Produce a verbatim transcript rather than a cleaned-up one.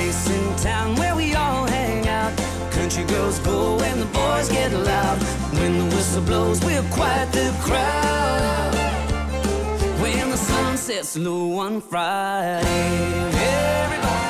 place in town where we all hang out. Country girls go and the boys get loud. When the whistle blows, we'll quiet the crowd. When the sun sets low one Friday, everybody